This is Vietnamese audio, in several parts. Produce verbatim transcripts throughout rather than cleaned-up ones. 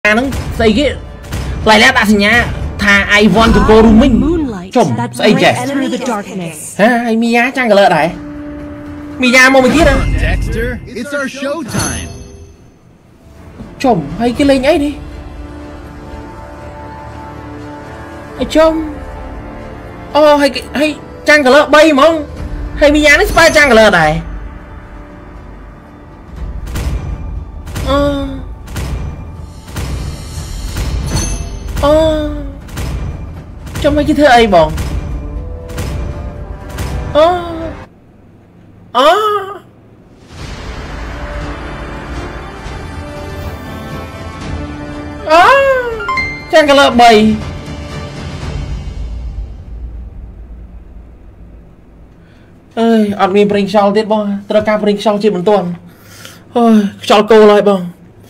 nắng xây cái lại lẽ đã nhá thà I want to go rooming chồng xây kìa ha hay Mia chăng cả lợ này Mia mau mình biết đâu chồng hay cái lên ấy đi chồng ô hay hay chăng cả lợ bay mà không hay Mia nó spy chăng cả lợ này ờ ờ trong mấy cái thứ ấy bọn ờ ờ ờ chẳng cả là bầy ơi ăn miếng bring sau tiết bọn tao ca bring sau trên một tuần ôi cho cô lại bọn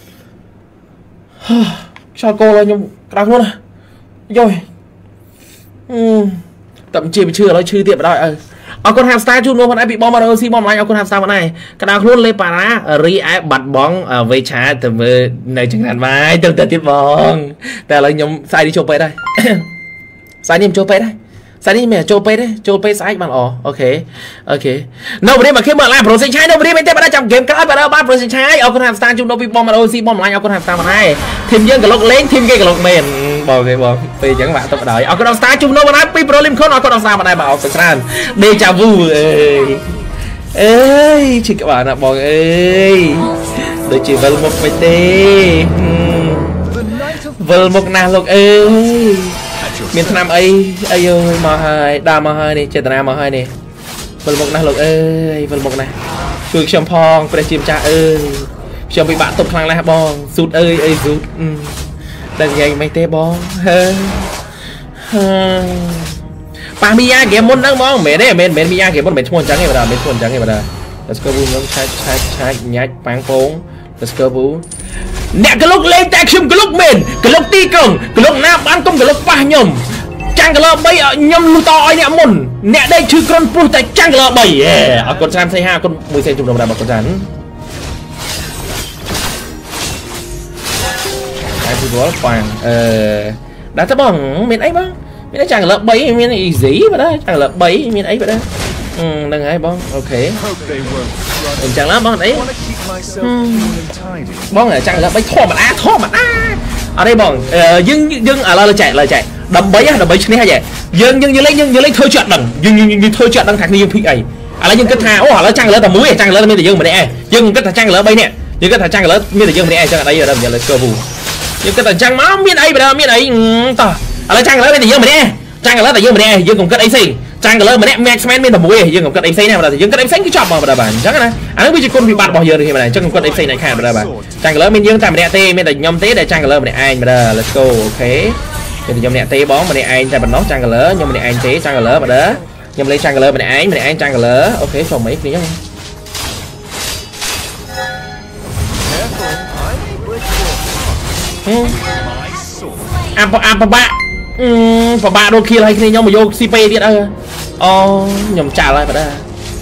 cho cô lại nhung đau luôn à rồi ừ. Tậm chí chưa nói chưa tiệm ở đây ở con hamster chung luôn còn ai bị bom vào oxy bom lại ở con hamster này cái nào luôn lên para ri ai bật bóng ở vây trái từ này chẳng hạn mai từ từ tiếp bóngแต่là nhóm sai đi chụp đây sai đi chụp đây sai đi mẹ chụp đấy chụp sai bạn ồ ok ok đâu mà đi mà khi mà làm pro sinh trái đâu mà đi bên tây bạn đã trong game các bạn đã bắt pro sinh trái ở con hamster chung đâu bị bom vào oxy bom lại ở con hamster này thêm dương cái lốc lên thêm cái lốc mềm bò cái bò vì chẳng bạn tôi đợi ở con đồng star chung đâu mà nói pi pro lim khôn ở con đồng star mà đây bảo sẵn sàng đi chào vui ơi ơi chị các bạn ạ bò ơi tôi chỉ vâng một mấy tê vâng một nào lục ơi miền nam ấy ơi ơi mà hai đa mà hai này chơi nam mà hai này vâng một nào lục ơi vâng một này cười chầm phong phải chìm cha ơi chồng bị bạn tục khăng lại bong sút ơi ơi sút đang dành mấy tê bóng bà Mia kìa môn đang mong mẹ đấy mẹ mẹ Mia kìa môn mẹ chuồn trắng này vào mẹ chuồn trắng này vào let's go boom nó sai sai sai nhát bắn phốn let's go boom nè cái lúc lên action cái lúc mền cái lúc ti cường cái lúc nam bán công cái lúc ba nhầm trang cái lọ bay ở nhầm lu to ấy nè môn nè đây chứ con pui tại trang cái lọ bảy ở con sam say ha con mười sen chục đồng đàm một con rắn đó toàn đã thấp bằng miền ấy băng miền ấy chẳng lợn bấy miền ấy dí vào đó chẳng lợn bấy miền ấy vào đó ừ đừng ấy băng ok mình chẳng lắm băng đấy băng là chẳng lợn bấy thò mà á thò mà á ở đây băng dưng dưng ở lời chạy lời chạy đầm bấy đầm bấy này hay vậy dưng dưng như lấy dưng như lấy thôi chuyện đằng dưng như như thôi chuyện đằng thạch như phi ấy à lấy những cái thà ô hả nó chẳng lợn tầm mũi chẳng lợn miền dưng mà đây dưng cái thà chẳng lợn bấy nè những cái thà chẳng lợn miền dưng mà đây chẳng ở đây giờ đâu giờ là cơ vụ nhưng cái tầng trang máu miền ấy bây giờ miền ấy tao là trang lớn bây giờ mình nè trang lớn tại dương mình nè dương cùng cất ấy xì trang lớn mình nè maxman miền tầm mũi dương cùng cất ấy xì này mà dương cất ấy xanh cái chọc mà bây giờ bạn chắc này anh biết chỉ con bị bạn bỏ giờ thì mà này chắc cùng cất ấy xì này khai bây giờ bạn trang lớn miền dương tại mình nè tê miền tầng nhom tê để trang lớn mình nè anh bây giờ let's go ok thì nhom nè tê bóng mình nè anh tại mình nó trang lớn nhưng mình nè anh tê trang lớn mà đó nhom lấy trang lớn mình nè anh mình nè anh trang lớn ok cho mấy cái nhá à à bà bạn và bạn đôi khi hay khi nhau mà vô xê pê đi ơ ô nhầm trả lại vào đây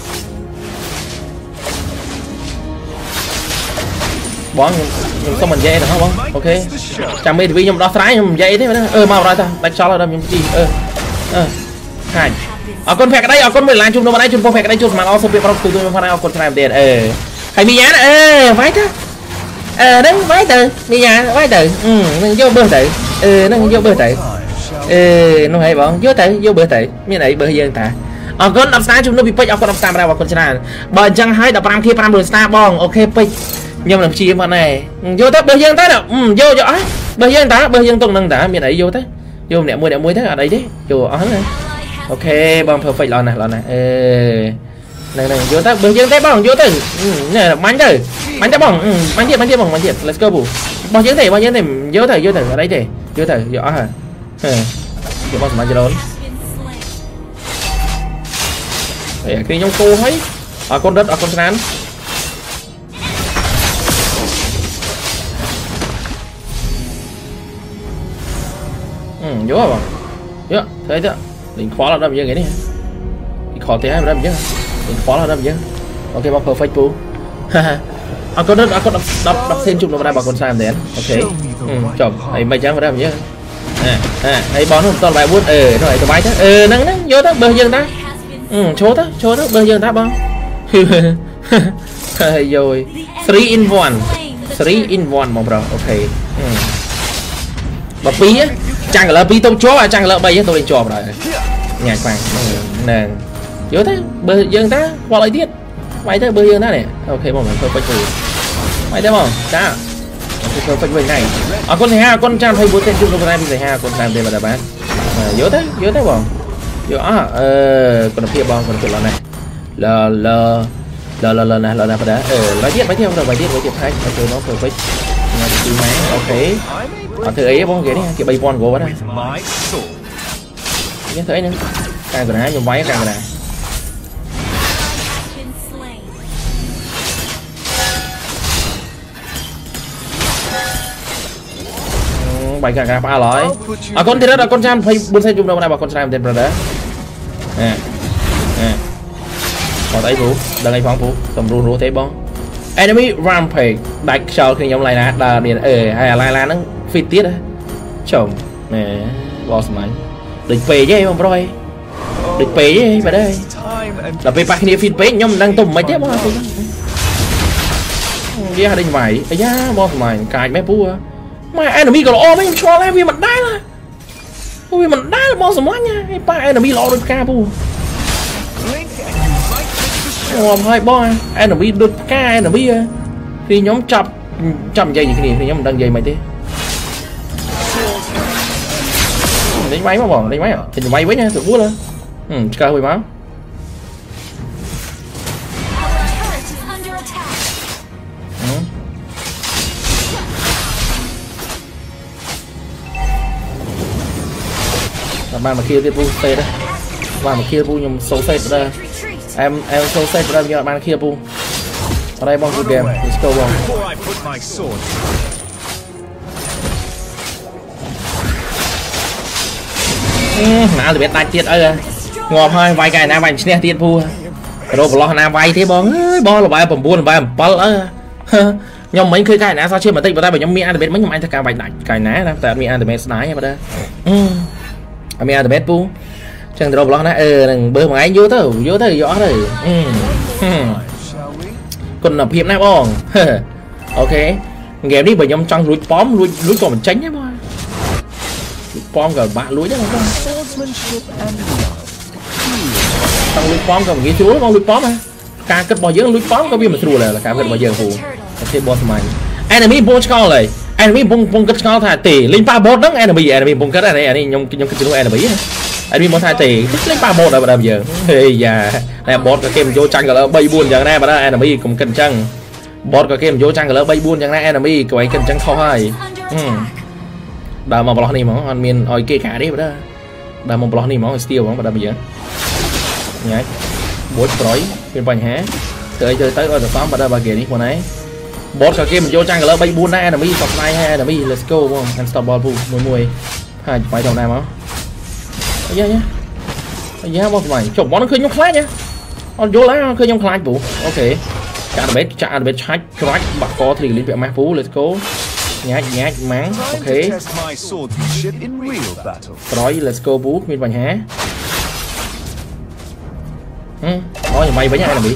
bóng nhưng xong mình dây được không ok chẳng mấy thì nhầm đó trái nhầm dây thế mà đó ơ mau ra ta đánh cho là đâu nhầm gì ơ ơ hai ở con phẹt ở đây ở con mười làn chung đâu mà đây chung con phẹt ở đây chung mà nó xong việc nó từ từ mà con trai tiền ơ hay bị nhá ơ vãi thế ờ đứng vái từ đi nhà vái từ ừ nó vô bơ tử ừ nó vô bơ tử ừ nó hay bọn vô tử vô bơ tử như này bơ dân ta ở con đập star chúng nó bị pech ở con đập star ra vào con channel bờ chân hai đập ram kia ram rồi star bong ok pech nhưng làm chi bọn này vô tới bơ dân tới đâu ừ vô rõ bơ dân ta bơ dân tung nâng ta miền ấy vô tới vô nè mua nè mua thế ở đây đấy vô ở này ok bong perfect lon này lon này ừ này này vô tới bơ dân tới bong vô tới nè bắn tới bắn tới bong bắn thiệt bắn thiệt bong bắn thiệt let's go bù bao nhiêu này bao nhiêu này vô thử vô thử ở đây để vô thử rõ hả vô bao giờ đón để khi nhóm cô thấy ở con đất ở con sán ừ vô à bọn vô thấy chưa đỉnh khó là đâm như thế này khó thế hay mà đâm chứ đỉnh khó là đâm chứ ok bao perfect bù à con đất à con đập đập đập thêm chụp nó vào đây bảo con sai đến ok chồng ấy mày chẳng vào đây nhớ à à ấy bón không toàn bài buốt ờ nó lại tụi bay thế ờ nắng nắng vô đó bơi dương ta ừ chố đó chố đó bơi dương ta bông rồi three in one three in one mà bro ok mà pí á chẳng là pí tôm chó à chẳng là bay á tôi lên trò rồi nhạc vàng nè vô thế bơi dương ta qua lại tiết mày thấy bơi dương ta này ok mọi người tôi phải thử mày thấy không đã tôi phải về này à con này ha con trang thấy bố tên chung trong này bây giờ ha con làm đây là đáp án vô thế vô thế không vô à ờ còn kia bông còn kia là này là là là là là là là là đã ờ nói tiếp nói theo rồi bài tiếp với tiếp hai tôi nó phải phải từ máy ok ở thứ ấy bông kia đi kia bay con của nó đây nhớ thấy nữa càng rồi hả dùng váy càng rồi bài càng càng ba lõi à con thì đó là con trai phải buôn xe chung đâu này bảo con trai tên rồi đấy nè nè còn thấy vũ đang ngay phóng vũ tầm rùa rùa thế bóng enemy rampage đánh sau khi nhóm lại nè là điện ở hay là lai la nó phi tiết đấy chồng nè boss máy địch về chứ không rồi địch về chứ vào đây là về bạc kia phi pé nhóm đang tùng mấy tiếp không gia đình mày ấy nhá boss mày cài mép vũ mà enemy còn lo mấy cho em vì mình đá là vì mình đá là boss mày nha ba enemy lo được ca bu ngon hai boy enemy được ca enemy khi nhóm chập chậm dây gì cái gì thì nhóm đang dây mày thế đánh máy mà bỏ đánh máy à thì máy với nha tự vuốt lên ừ cao hồi máu bạn mà kia tiếp bu tê đó bạn mà kia bu nhung xấu xe đó em em xấu xe đó giờ bạn kia bu ở đây bong game let's go bong nào thì biết tay tiết ơi ngọt hơi vài cái nào vài xe tiết bu rồi bỏ nào vay thế bong bo là vài bầm buôn vài bầm bal ơi nhưng mấy cái nào sao chưa mà tinh vào tay bởi nhóm mi ăn được biết mấy nhóm anh tất cả vài cái ná đó tại mi ăn được mấy sniper vào đây ami ada bet pu chẳng đâu lo nè ờ đừng bơi mà anh vô thôi vô thôi rõ rồi còn là phim này bong ok game đi bởi nhóm trong lúi pom lúi lúi còn mình tránh nhé boy pom cả bạn lúi đấy không trong lúi pom còn cái chúa con lúi pom à ca cất bò dưỡng lúi pom có biết mà thua là là ca cất bò dưỡng phù thêm boss mày enemy bông skull này enemy bông bông cất skull thà tỷ lên ba bot đó enemy enemy bông cất này này nhung nhung cái enemy enemy một hai tỷ thích lên ba bot rồi bây giờ hey già này bot cái game vô tranh là bay buôn chẳng này mà đó enemy cũng cần chăng bot cái game vô tranh là bay buôn chẳng này enemy cái cần chăng khó hay đào mà block này mà anh miền oi kia cả đấy mà đó đào mà block này mà steel mà đó bây giờ nhảy bot rồi bên bành hé tới chơi tới rồi tóm mà đó bà kia đi con ấy bot cái game vô trang là bay buôn này enemy stop này hay enemy let's go không anh stop ball bu mùi mùi hai phải đầu này mà nhá nhá nhá boss mày chụp bóng nó khơi nhung clash nhá on vô lá khơi nhung clash bu ok chả được biết chả được biết hack crack bạc có thì liên viện ma phú let's go nhát nhát máng ok rồi let's go bu bên bành há ừ nói như mày với nhau enemy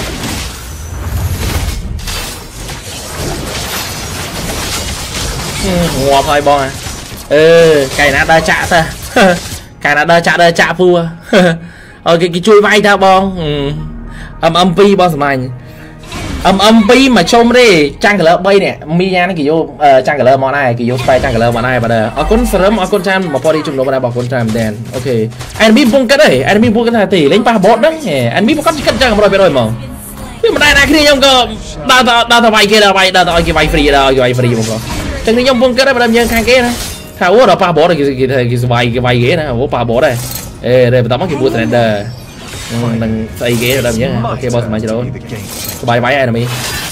ngọt thôi bò ừ cái nào đa chạ ta cái nào đa chạ đa chạ vua ở cái cái chui vay ta bong âm âm pi bong mày âm âm pi mà trông đi trang cái lơ bay nè mi nha nó kiểu vô trang cái lơ món này kiểu vô tay trang cái lơ món này mà đây ở con sớm ở con trang mà body chung nó mà bảo con trang đèn ok anh biết bung cái đấy anh biết bung cái này tỷ lên ba bot đấy anh biết một con cắt trang rồi biết rồi mà nhưng mà đây này khi nhông cơ đa đa đa vay kia đa vay đa đa cái vay free đa cái vay free một con chẳng những bông cái đấy mà làm nhân khang kia này thao ủa là ba bó này cái cái cái vay cái vay ghế này ủa ba bó đây ê đây tao mắc cái bút này đờ đừng xây ghế rồi làm nhớ ok boss mày đâu bài váy enemy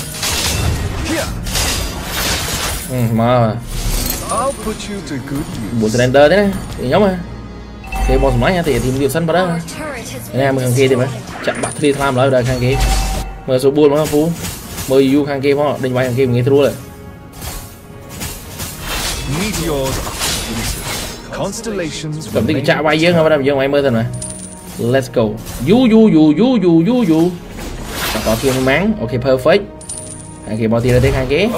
mà bút render thế này nhóm mà cái boss mày nha thì tìm điều sân vào đó anh em mình kia thì mà chặn bắt đi tham lại rồi khang kia mở số buôn mà phú mười u hàng kia họ định bay hàng kia nghe thua rồi cầm tí cái chạ bay dương không bắt đầu dương máy mơ thần mà let's go u u u u u u u có tiền máng ok perfect hàng kia bao tiền là đến hàng kia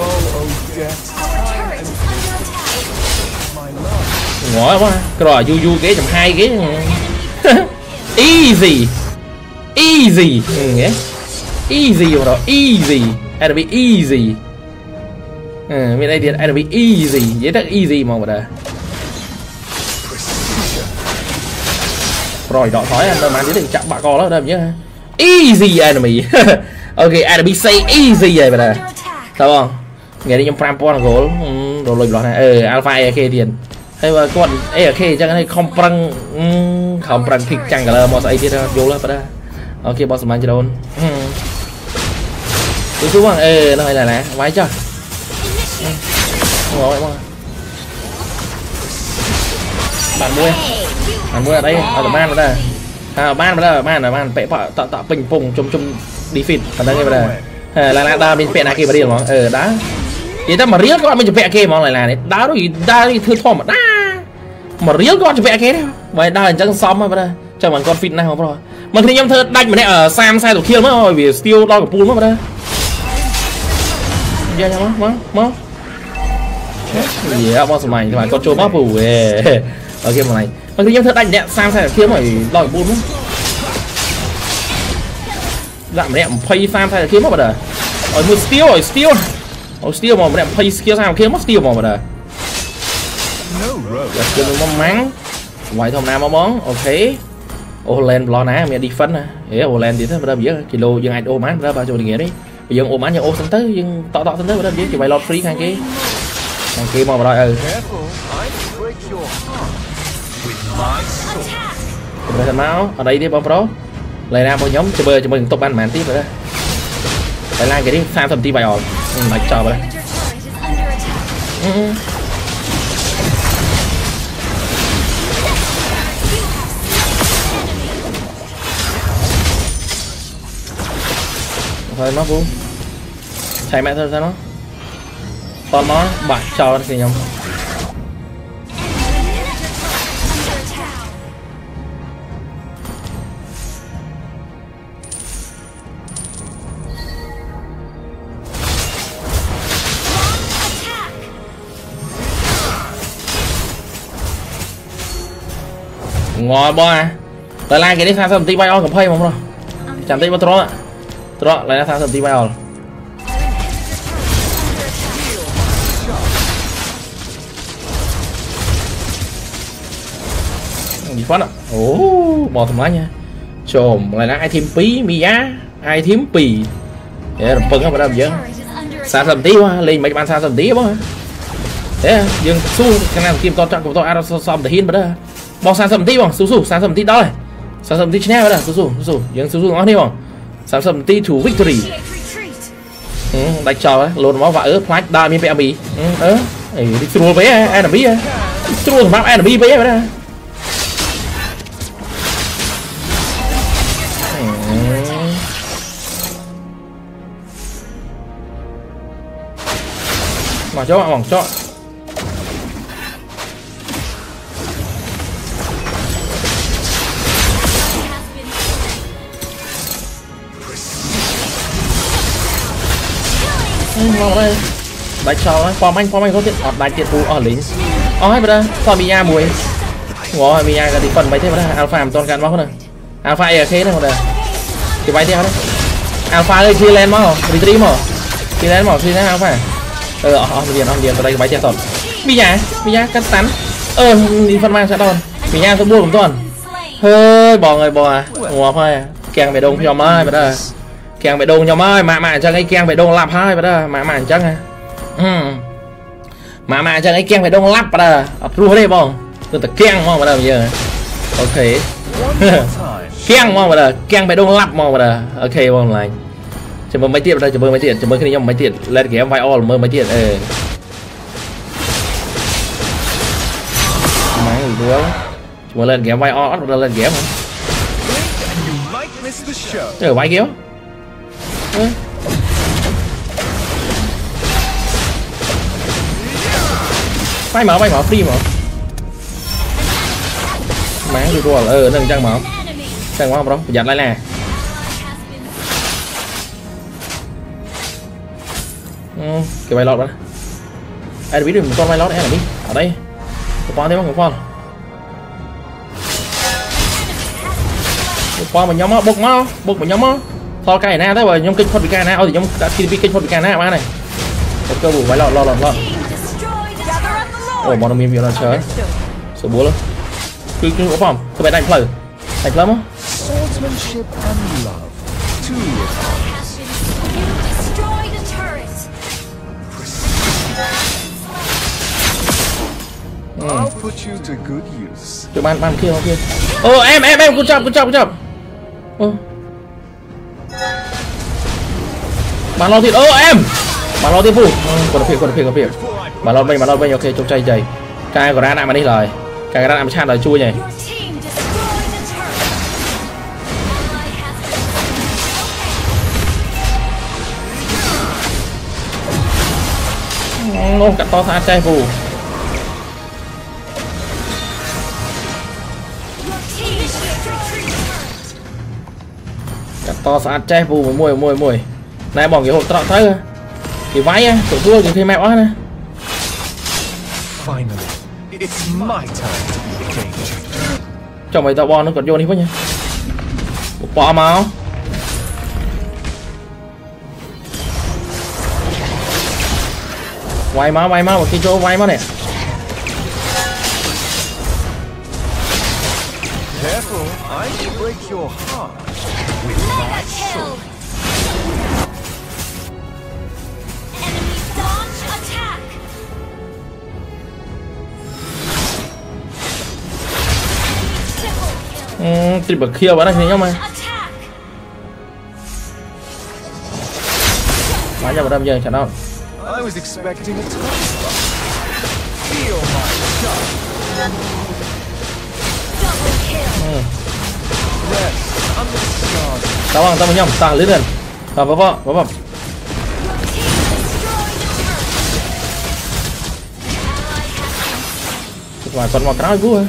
ngõ quá rồi du du ghế chậm hai ghế easy easy nghe easy rồi easy ada bị easy à bên đây thì ada bị easy dễ thật easy mà mà đây rồi đọ thói anh mà chỉ định chạm bạ co đó đâu nhớ easy enemy ok ada bị say easy vậy mà đây sao không nghe đi trong pram pon gol rồi lùi lọt này ờ alpha e kia tiền hay là con e ok chắc cái này không prang không prang thịt chẳng cả là boss ấy thì vô lên pada ok boss man chỉ đâu tôi chú bằng ê nó hay là nè váy chưa ngồi mà bạn mua bạn mua ở đây ở man ở đây à ban ở đây ban là ban vẽ tạo tạo bình phùng chung chung đi phịt ở đây đây là là đa bên vẽ này kia vào đi mà ờ đá thì ta mà riết các bạn mình chụp vẽ kia món này là đá đó thì đá thì thưa thò mà đá mà riết các bạn chụp vẽ kia đấy vậy đá hình chẳng xóm mà đây cho bạn con phịt này không rồi mà khi em thơ đánh mà này ở sam sai tổ kia mới rồi vì steel đo của pool mất đây giờ nhau mất mất gì á boss mày thì mày con trâu bắp phủ ở kia mà này mà khi em thơ đánh nè sam sai tổ kia mày đo của pool mất dạ mà nè pay sam sai tổ kia mất mà đây ở một steel rồi steel oh steel mà mày pay kia sao kia mất steel mà mà đây giờ mình mong mắng ngoài thằng nào mà món ok Olen lo ná mẹ đi phấn nè, thế Olen thì thế mà đâu biết kilo dân ai ôm án ra bao nhiêu tiền đấy, bây giờ ôm án nhà ô sinh tới dân tọ tọ sinh tới mà đâu biết thì mày lọt free hàng kia, hàng kia mà rồi ừ, rồi thằng máu ở đây đi bom pro, lại ra bao nhóm chơi bơi cho mình top ban màn tiếp rồi đó, phải like cái đi sao thầm tí bài ổn, mày chờ vào đây. Thôi nó vuông chạy mẹ thôi sao nó toàn nó bạc cho thì nhầm ngồi bo à tới lai cái đi sao thầm tí bay on cầm phây mà không rồi chẳng tí bao trốn ạ đó lại là thằng tí vào gì phát ạ ố bò thầm lá nha chồm lại là ai thêm pí mi giá ai thêm pì để phân á mà đâu vậy xa thầm tí quá lên mấy bạn xa thầm tí quá thế dương su cái nào kim to trọng của tôi ai đâu xong để hiên vào đó bò xa thầm tí bằng su su xa thầm tí đó này xa thầm tí trên vào đó su su su dương su su nó đi bằng sản phẩm ti thủ victory ừ, đánh trò ấy lột máu vạ ớ flash đa miên bẹ bì ớ đi thua với enemy á thua map enemy với vậy đó mà cho bạn bằng cho vào đây đánh cho nó pom anh pom anh có tiền ọt đánh tiền phù ở lính ó hết đây sao bị nha mùi ngó bị nha cái phần mấy thế mà đây alpha toàn cạn máu này alpha ở thế này một đây thì bay theo đấy alpha ơi kia lên máu đi stream mà kia lên máu kia lên alpha ờ ờ tiền ông tiền vào đây bay theo toàn bị nha bị nha cắt tán ờ đi phần mang sẽ toàn bị nha tôi mua cũng toàn hơi bò người bò à ngó thôi kèng về đông cho mai mà đây kèng bệ đông nhau ơi mà mà cho cái kèng bệ đông lắp hai vào đó mà mà chắc à mà mà cho cái kèng bệ đông lắp vào đó rùa đây bông tôi ta kèng mong vào đó bây giờ ok kèng mong vào đó kèng bệ đông lắp mong vào đó ok bông lại chừng mơ mấy tiết vào đây chừng mơ mấy tiết chừng mơ khi nhau mấy tiết lên ghé vai all mơ mấy tiết ờ máy người đứa chừng mơ lên ghé vai all lên ghé mà ở vai kéo bay mở bay mở free mà máng đi rùa ờ nâng chân mở chân quá bro giật lại nè ừ, cái bay lọt đó ai biết được một con bay lọt em là đi ở đây một con thế mà một con một con mà nhóm á bốc máu bốc một nhóm á so cái này tới rồi nhóm kinh phật bị cái này thì nhóm đã khi bị kinh phật bị cái này mà này một cơ bù bay lọt lọt lọt lọt ồ bọn mình là chơi số búa luôn cứ cứ có phòng các bạn đánh phở đánh lắm á cho bạn bạn kia kia ô em em em good job good job good job ô bạn lo thiệt ô em bạn lo thiệt phụ còn được việc còn được việc còn việc bạn lo bên bạn lo bên ok trong chay dày cái của ra lại mà đi lời cái ra lại mà chan lời chui này nó cắt to xa chay phụ cắt to xa chay phụ mùi mùi mùi này bỏ cái hộp trọ thấy cái váy á tụi tôi cái mẹ quá nè cho mày tao bo nó còn vô đi với nha một bò máu quay máu quay máu một cái chỗ quay máu nè Ừ, triple kill bạn này nhau mà bán nhau vào đâm giờ chẳng đâu tao bằng tao với nhau tàng lưới lên và vấp vấp vấp vấp ngoài còn một cái vui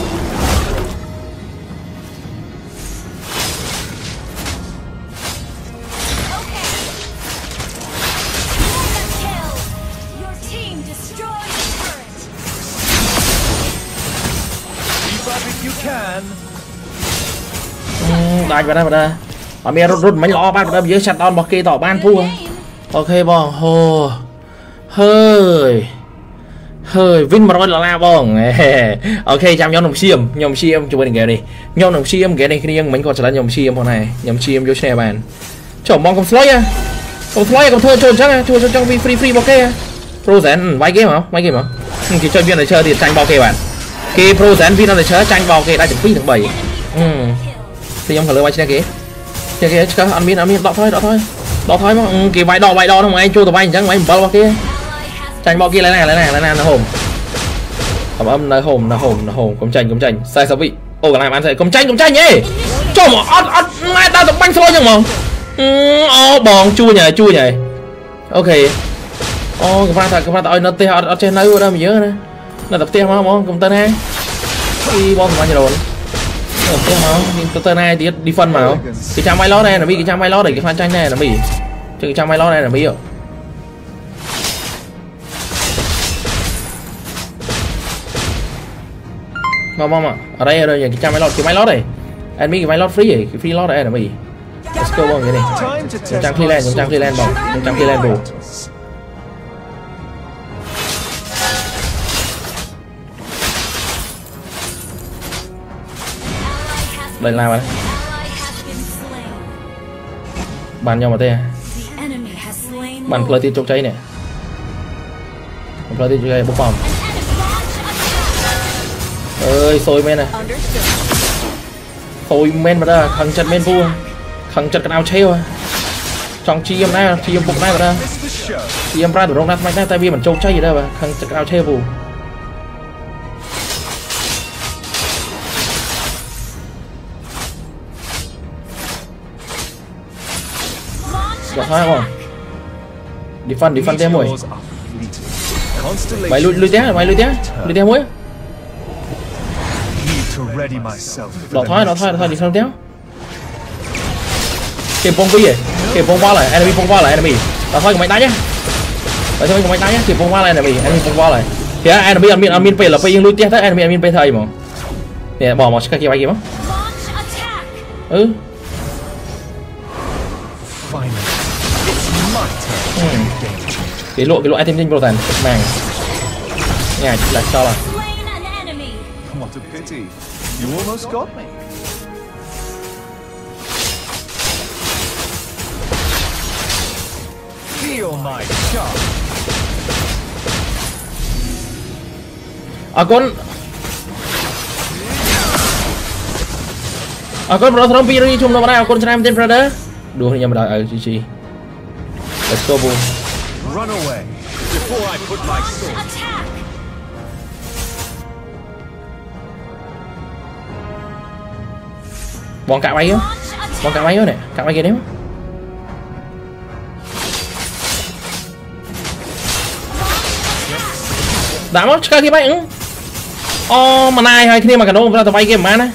đánh vào đây vào đây ở mẹ rút rút mấy lọ ban vào dưới chặt đòn bọc kia tỏ ban thua ok bong hồ hơi hơi vinh mà nói là la bong ok chăm nhóm đồng xiêm nhóm xiêm cho bên kia đi nhóm đồng xiêm cái này khi mình còn trở lại nhóm xiêm hôm này nhóm xiêm vô xe bàn chồng mong con sloy à con sloy còn thơ trồn chắc chua trong free free bọc kia pro rèn vài game hả vài game hả chỉ chơi viên này chơi thì tranh bao kia bạn khi pro rèn viên này chơi tranh bao kia đã chuẩn bị thằng bảy thì ông phải lựa bài trên kia kia kia chứ ăn miếng ăn miếng đọ thôi đọ thôi đọ thôi mà cái váy đỏ váy đỏ không ai chua tụi bay chẳng mấy bao kia tranh bao kia lấy này lấy này lấy này nó hồn cầm âm nó hồn nó hồn nó hồn công tranh công tranh sai sao vị ô cái này bạn sẽ công tranh công tranh nhỉ cho mà ót ót mai ta tập banh thôi nhưng mà ô bòn chua nhảy chua nhảy ok ô cái pha thật cái pha tao nó tê ở trên nơi đâu mình nhớ nè là tập tiền mà mong công tân ha đi bom bao nhiêu rồi tiếp nó từ từ này đi đi phân vào cái trang máy lót này là bị cái trang máy lót để cái pha tranh này là bị cái trang máy lót này là bị mong mong ạ ở đây rồi cái trang máy lót cái máy lót này anh biết cái máy lót free này cái free lót này là bị let's go bong cái này trong trang clean trong trang clean bong trong trang clean bù đây là mà bàn nhau mà thế bàn play tiền chốc cháy nè play tiền chốc cháy bốc phòng ơi sôi men này sôi men mà ra khăng chặt men vua khăng chặt cái nào chơi rồi trong chi em này chi em bốc này mà ra chi em ra được rong nát máy này tay bia mình chốc cháy gì đâu mà khăng chặt cái nào chơi vua Được hai không? Đi phân đi phân thêm mùi. mày lui lui té mày lui té lui té muối đỏ thôi đỏ thôi đỏ thôi đi sao té kịp bông cái gì kịp bông qua lại enemy bông qua lại enemy đỏ thôi của mày đá nhá đỏ thôi của mày đá nhá kịp bông qua lại enemy enemy bông qua lại thì enemy admin admin pay là pay lui té tới enemy admin pay thời mà nè bỏ một cái kia bay kịp không ừ cái lộ cái lộ item trên protein màng nhà chỉ là cho là à con à con bro thằng pi đi chung nó vào đây con trai trên brother đùa thì nhầm đợi ở chi chi let's go boom run away before I put my sword. Bọn cạo bay á, bọn cạo bay á nè, cạo bay kia đấy. Đã mất cái kia bay ứng. Ô mà này hai kia mà cả đâu ra tao bay kia mà nè.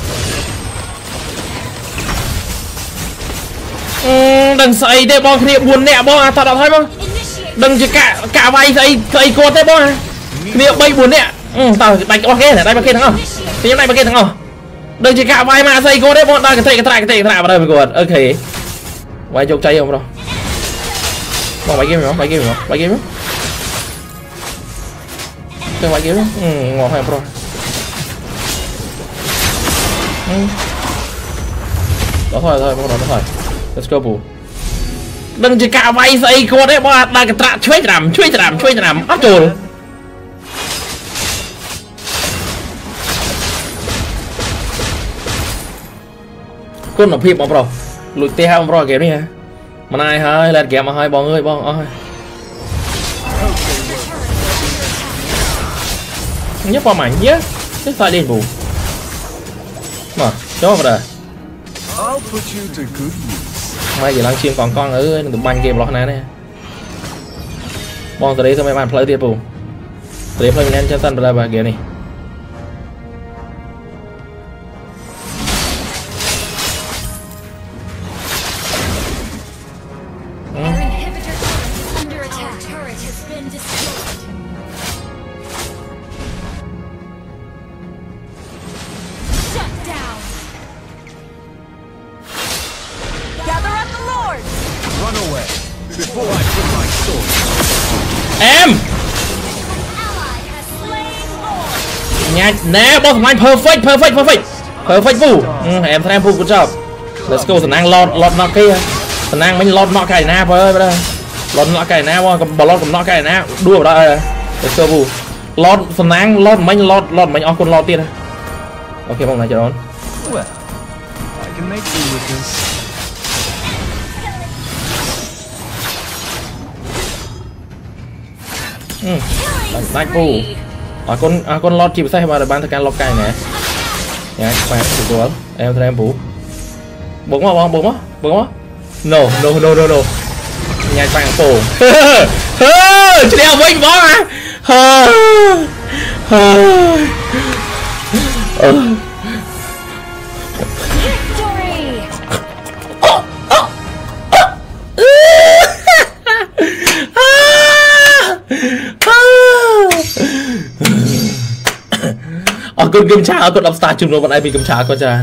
Đừng xây để bọn kia buồn nè bọn à tao đã thấy không? Đừng chỉ cả cả bay xây xây cột đấy bọn à. Kia bay buồn nè. Ừ tao đánh bọn kia này, đánh bọn kia thằng không? Thì hôm nay bọn kia thằng không? Đừng chỉ cả vai mà xây cột đấy bọn tao cái thầy cái thầy cái thầy cái thầy vào đây mình cột. Ok. Quay chụp cháy không đâu. Bọn bay game rồi, bay game rồi, bay game rồi. Cái bay game. Ừ ngon hay bro. Ừ. Đó thôi thôi, bọn đó thôi. Let's go bù. Đừng chỉ cả vay xây cô đấy bọn ta cái trạ chuối làm chuối làm chuối làm áp trồn con nó phim bóng rồi lùi tê hai bóng rồi kìa đi hả mà này hơi lên kìa mà hơi bóng ơi bóng ơi nhấp qua mảnh nhé cái phải lên bù mà cho vào đây mày chỉ đang chiên còn con ở đừng banh game lọt này nè bọn từ đây thôi mấy bạn play tiếp bù từ đây play nhanh chân sân vào đây kìa này em nha nè boss mine perfect perfect perfect perfect bù ừ, em thấy em bù good job let's go thằng năng lọt lọt nọ kia thằng năng mình lọt nọ cái na với đây lọt nọ cái na qua cầm lọt cầm nọ cái na đua vào đây let's go bù lọt thằng năng lọt mình lọt lọt mình on con lọt tiền ok vòng này chờ đón ừ. Đánh bù à con à con lót chìm say mà ban thời gian lót cày nè nhá bạn thử đồ em thấy em bù búng mà bóng búng á búng á no no no no no nhà bạn phổ chỉ đeo vinh bó à ở con game trà con đọc star chung rồi bọn ai bị cầm trà con trà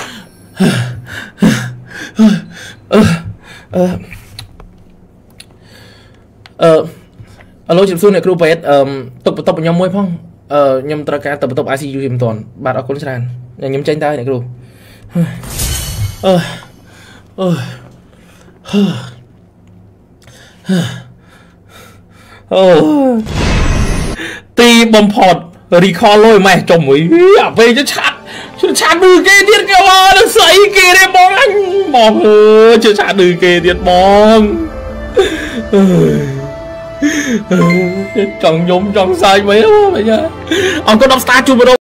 ờ alo chụp xuống này crew pet tục tục nhóm môi phong ờ nhóm tra ca tập tập i xê u hiểm toàn bạn ở con trà nhóm tranh tay này crew ờ ờ ờ ti bom phọt recall lôi mày chồng mới về cho chát cho chát đưa kê tiết kêu nó sấy kê đấy bóng anh bóng ơi cho chát đưa kê tiết bóng trong nhóm trong sai mấy đó mày nhá ông có đọc star chung vào đâu